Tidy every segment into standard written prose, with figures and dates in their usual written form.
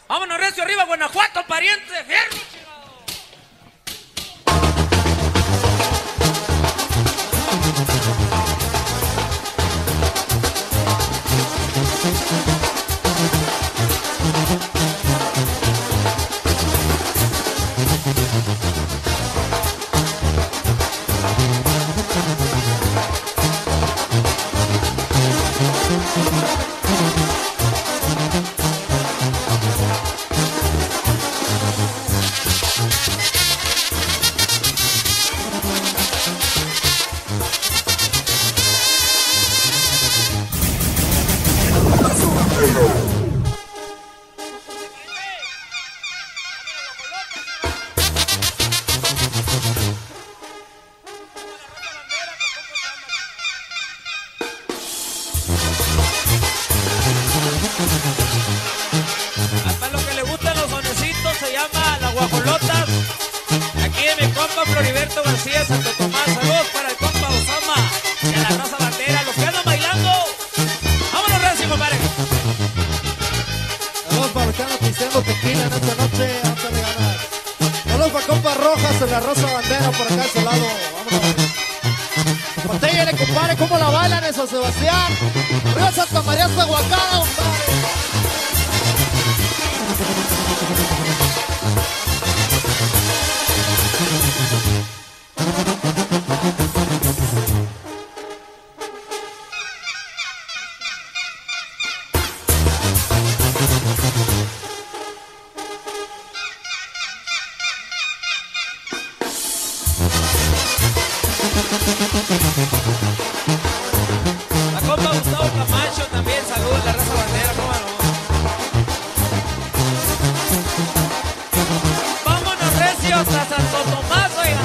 Vámonos recio arriba, Guanajuato, pariente, fierro. Hasta lo que le gustan los sonecitos se llama La Guajolota. Aquí de mi compa Floriberto García, Santo Tomás. Saludos para el compa Osama y a la raza bandera, los que andan bailando. Vámonos recio, compadre. Saludos para los que andan pisteando tequila en esta noche antes de ganar. Saludos para compa Rojas en la raza bandera por acá a ese lado. Vámonos. Botellele, compadre, cómo la bailan en San Sebastián. Río Santa María Zahuacana, compadre. La compa Gustavo Camacho también, saludos a la raza bandera, cómo no. Vámonos recio hasta Santo Tomás, oiga.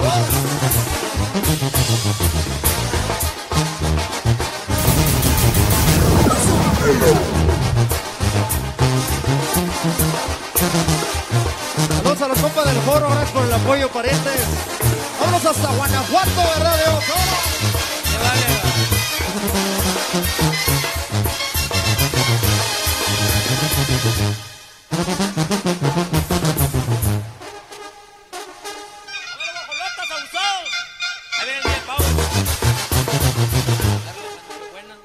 Saludos a los compas del foro, gracias por el apoyo, parientes. Vámonos hasta Guanajuato, ¿verdad, Dios? Se vale. A ver, guajolotas, abusados. Ahí viene el pavo. Darle la buena.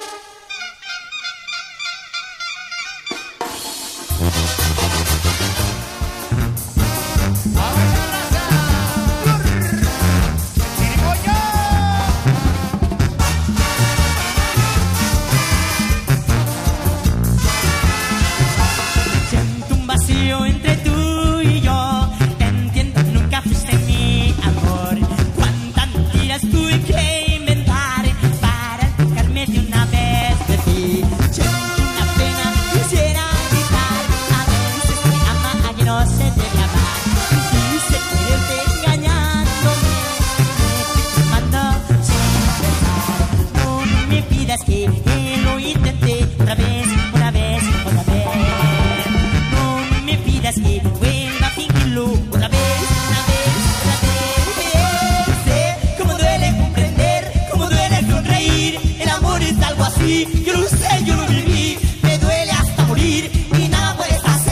Siento un vacío entre tú y yo. Entiendo que nunca fuiste mi amor. Cuántas mentiras tuve que inventar para alejarme de una vez de ti. Siento una pena, quisiera gritar. A veces se ama, a quien no se debe amar. Quise quererte engañándome. Me estoy quemando sin pensar. No me pidas que lo intenté otra vez, otra vez, otra vez. No me pidas que vuelva a fingirlo otra vez, otra vez, otra vez. Sé cómo duele comprender, cómo duele sonreír. El amor es algo así, yo lo sé, yo lo viví. Me duele hasta morir y nada puedes hacer.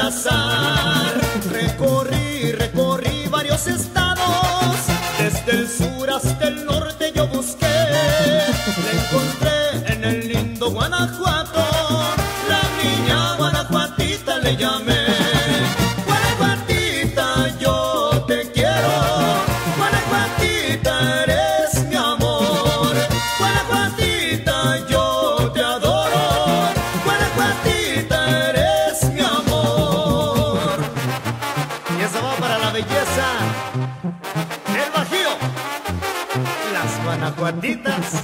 abrazar. Recorrí varios estados, desde el sur hasta el norte yo busqué. La encontré en el lindo Guanajuato, la niña guanajuatita le llamé. Guanajuatita, yo te quiero, Guanajuatita, eres mi amor. Guanajuatita, yo te adoro, Guanajuatita, eres mi amor. Y esa va para la belleza, El Bajío, las guanajuatitas.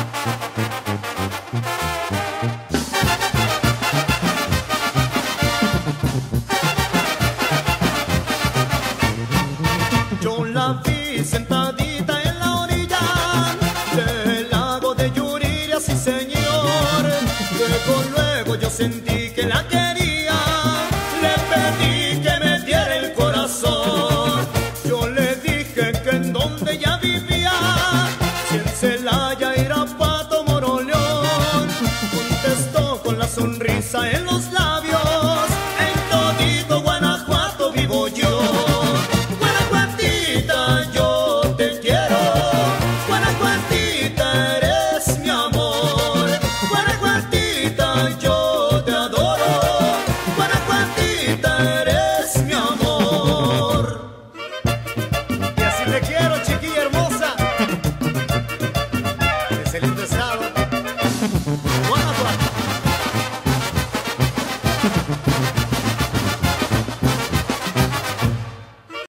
yo la vi sentadita en la orilla del lago de Yuriria, sí señor. Luego yo sentí que la quería, le pedí que me diera el corazón. Yo le dije que en donde ella vivía